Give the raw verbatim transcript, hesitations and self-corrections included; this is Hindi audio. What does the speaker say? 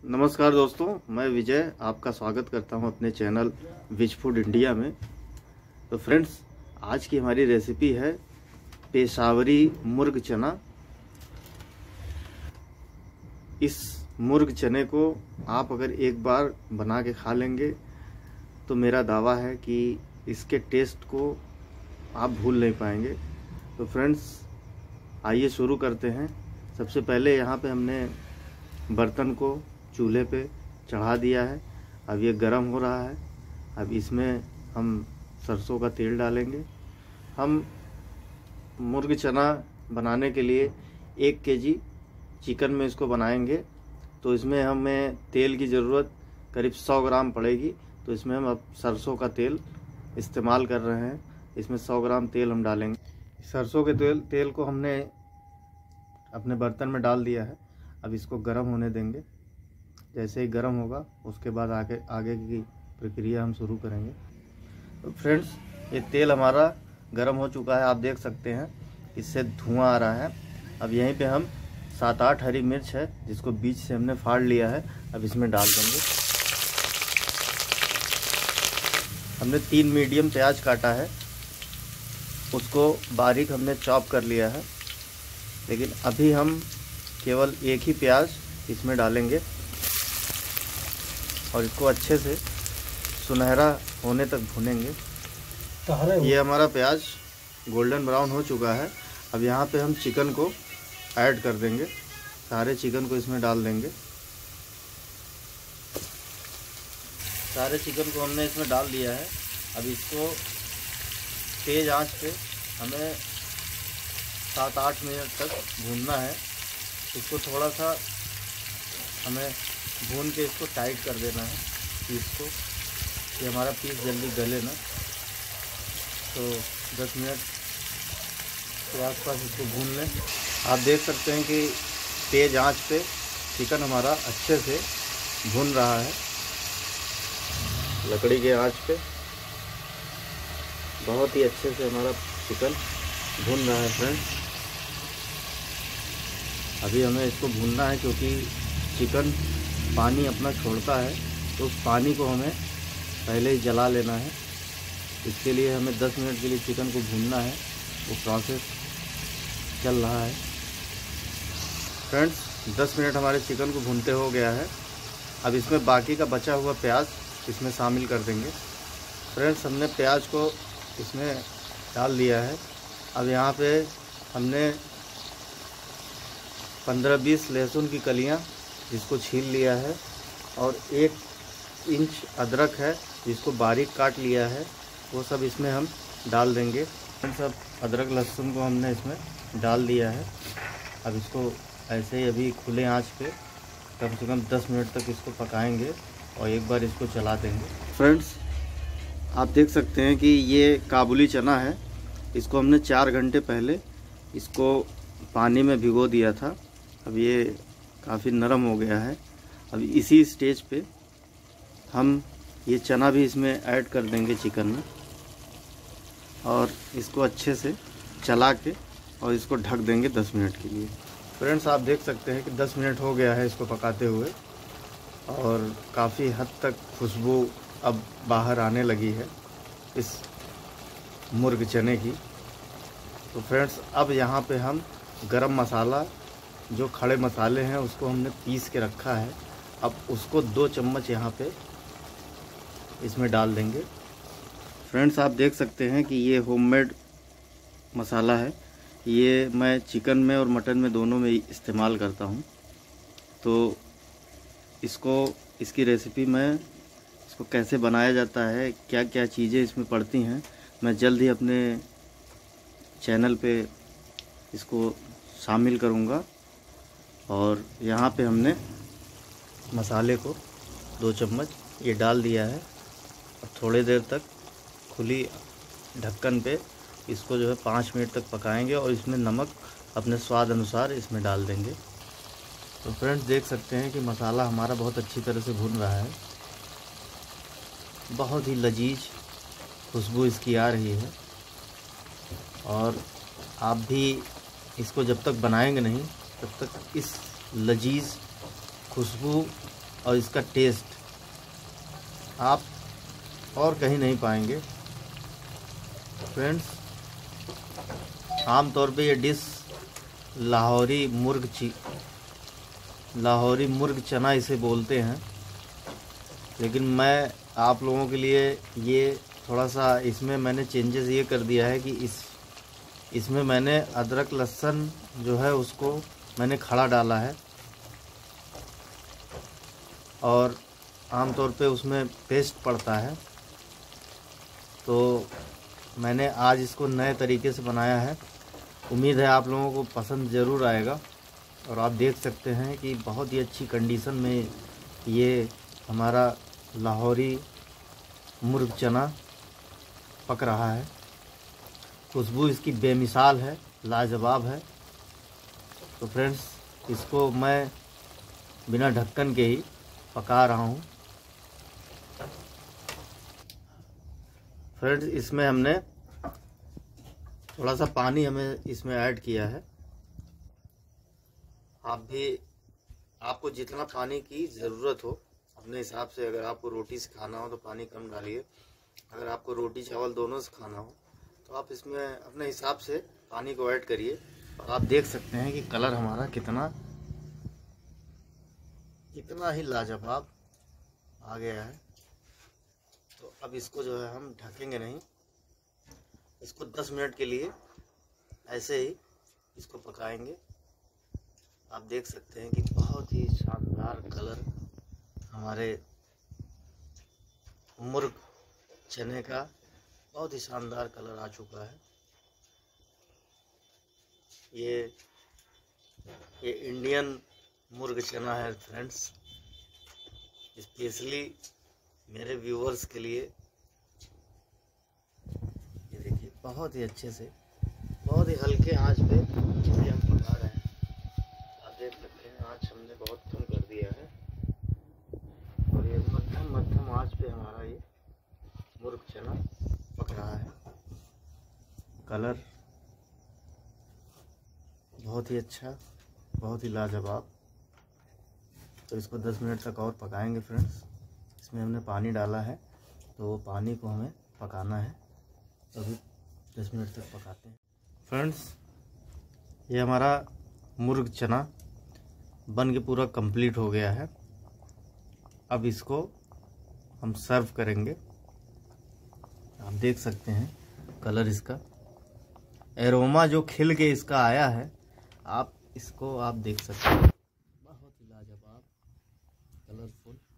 नमस्कार दोस्तों, मैं विजय आपका स्वागत करता हूं अपने चैनल विज फूड इंडिया में। तो फ्रेंड्स, आज की हमारी रेसिपी है पेशावरी मुर्ग चना। इस मुर्ग चने को आप अगर एक बार बना के खा लेंगे तो मेरा दावा है कि इसके टेस्ट को आप भूल नहीं पाएंगे। तो फ्रेंड्स, आइए शुरू करते हैं। सबसे पहले यहाँ पे हमने बर्तन को चूल्हे पे चढ़ा दिया है। अब ये गर्म हो रहा है। अब इसमें हम सरसों का तेल डालेंगे। हम मुर्ग चना बनाने के लिए एक केजी चिकन में इसको बनाएंगे, तो इसमें हमें तेल की ज़रूरत करीब सौ ग्राम पड़ेगी। तो इसमें हम अब सरसों का तेल इस्तेमाल कर रहे हैं। इसमें सौ ग्राम तेल हम डालेंगे। सरसों के तेल तेल को हमने अपने बर्तन में डाल दिया है। अब इसको गर्म होने देंगे। जैसे ही गर्म होगा उसके बाद आगे आगे की प्रक्रिया हम शुरू करेंगे। तो फ्रेंड्स, ये तेल हमारा गर्म हो चुका है। आप देख सकते हैं इससे धुआं आ रहा है। अब यहीं पे हम सात आठ हरी मिर्च है जिसको बीच से हमने फाड़ लिया है, अब इसमें डाल देंगे। हमने तीन मीडियम प्याज काटा है, उसको बारीक हमने चॉप कर लिया है। लेकिन अभी हम केवल एक ही प्याज इसमें डालेंगे और इसको अच्छे से सुनहरा होने तक भूनेंगे। ये हमारा प्याज गोल्डन ब्राउन हो चुका है। अब यहाँ पे हम चिकन को ऐड कर देंगे। सारे चिकन को इसमें डाल देंगे। सारे चिकन को हमने इसमें डाल दिया है। अब इसको तेज़ आंच पे हमें सात आठ मिनट तक भूनना है। इसको थोड़ा सा हमें भून के इसको टाइट कर देना है पीस को, कि हमारा पीस जल्दी गले ना। तो दस मिनट के आसपास इसको भून लें। आप देख सकते हैं कि तेज़ आंच पे चिकन हमारा अच्छे से भून रहा है। लकड़ी के आंच पे बहुत ही अच्छे से हमारा चिकन भून रहा है। फ्रेंड्स, अभी हमें इसको भूनना है क्योंकि चिकन पानी अपना छोड़ता है, तो उस पानी को हमें पहले ही जला लेना है। इसके लिए हमें दस मिनट के लिए चिकन को भूनना है। वो प्रोसेस चल रहा है। फ्रेंड्स, दस मिनट हमारे चिकन को भूनते हो गया है। अब इसमें बाकी का बचा हुआ प्याज इसमें शामिल कर देंगे। फ्रेंड्स, हमने प्याज को इसमें डाल दिया है। अब यहाँ पे हमने पंद्रह बीस लहसुन की कलियाँ जिसको छील लिया है और एक इंच अदरक है जिसको बारीक काट लिया है, वो सब इसमें हम डाल देंगे। सब अदरक लहसुन को हमने इसमें डाल दिया है। अब इसको ऐसे ही अभी खुले आंच पे कम से कम दस मिनट तक इसको पकाएंगे और एक बार इसको चला देंगे। फ्रेंड्स, आप देख सकते हैं कि ये काबुली चना है। इसको हमने चार घंटे पहले इसको पानी में भिगो दिया था। अब ये काफ़ी नरम हो गया है। अब इसी स्टेज पे हम ये चना भी इसमें ऐड कर देंगे चिकन में और इसको अच्छे से चला के और इसको ढक देंगे दस मिनट के लिए। फ्रेंड्स, आप देख सकते हैं कि दस मिनट हो गया है इसको पकाते हुए और काफ़ी हद तक खुशबू अब बाहर आने लगी है इस मुर्ग चने की। तो फ्रेंड्स, अब यहाँ पे हम गरम मसाला, जो खड़े मसाले हैं उसको हमने पीस के रखा है, अब उसको दो चम्मच यहाँ पे इसमें डाल देंगे। फ्रेंड्स, आप देख सकते हैं कि ये होममेड मसाला है। ये मैं चिकन में और मटन में दोनों में इस्तेमाल करता हूँ। तो इसको इसकी रेसिपी में इसको कैसे बनाया जाता है, क्या क्या चीज़ें इसमें पड़ती हैं, मैं जल्द ही अपने चैनल पे इसको शामिल करूँगा। और यहाँ पे हमने मसाले को दो चम्मच ये डाल दिया है। अब थोड़ी देर तक खुली ढक्कन पे इसको जो है पाँच मिनट तक पकाएंगे और इसमें नमक अपने स्वाद अनुसार इसमें डाल देंगे। तो फ्रेंड्स, देख सकते हैं कि मसाला हमारा बहुत अच्छी तरह से भुन रहा है। बहुत ही लजीज खुशबू इसकी आ रही है। और आप भी इसको जब तक बनाएंगे नहीं तब तक इस लजीज खुशबू और इसका टेस्ट आप और कहीं नहीं पाएंगे फ्रेंड्स। आमतौर पे ये डिश लाहौरी मुर्ग ची लाहौरी मुर्ग चना इसे बोलते हैं, लेकिन मैं आप लोगों के लिए ये थोड़ा सा इसमें मैंने चेंजेस ये कर दिया है कि इस इसमें मैंने अदरक लहसुन जो है उसको मैंने खड़ा डाला है, और आमतौर पे उसमें पेस्ट पड़ता है। तो मैंने आज इसको नए तरीके से बनाया है। उम्मीद है आप लोगों को पसंद ज़रूर आएगा। और आप देख सकते हैं कि बहुत ही अच्छी कंडीशन में ये हमारा लाहौरी मुर्ग चना पक रहा है। खुशबू इसकी बेमिसाल है, लाजवाब है। तो फ्रेंड्स, इसको मैं बिना ढक्कन के ही पका रहा हूँ। फ्रेंड्स, इसमें हमने थोड़ा सा पानी हमें इसमें ऐड किया है। आप भी आपको जितना पानी की ज़रूरत हो अपने हिसाब से, अगर आपको रोटी से खाना हो तो पानी कम डालिए, अगर आपको रोटी चावल दोनों से खाना हो तो आप इसमें अपने हिसाब से पानी को ऐड करिए। और आप देख सकते हैं कि कलर हमारा कितना कितना ही लाजवाब आ गया है। तो अब इसको जो है हम ढकेंगे नहीं, इसको दस मिनट के लिए ऐसे ही इसको पकाएंगे। आप देख सकते हैं कि बहुत ही शानदार कलर हमारे मुर्ग चने का बहुत ही शानदार कलर आ चुका है। ये ये इंडियन मुर्ग चना है फ्रेंड्स, स्पेशली मेरे व्यूवर्स के लिए। ये देखिए बहुत ही अच्छे से, बहुत ही हल्के आंच पे ये हम पका रहे हैं। आप देख सकते हैं आंच हमने बहुत कम कर दिया है, और ये मध्यम मध्यम आंच पे हमारा ये मुर्ग चना पक रहा है। कलर बहुत ही अच्छा, बहुत ही लाजवाब। तो इसको दस मिनट तक और पकाएंगे फ्रेंड्स। इसमें हमने पानी डाला है, तो वो पानी को हमें पकाना है। तो अभी दस मिनट तक पकाते हैं फ्रेंड्स। ये हमारा मुर्ग चना बन के पूरा कंप्लीट हो गया है। अब इसको हम सर्व करेंगे। आप देख सकते हैं कलर इसका, एरोमा जो खिल के इसका आया है, आप इसको आप देख सकते हैं। बहुत ही लाजवाब, कलरफुल।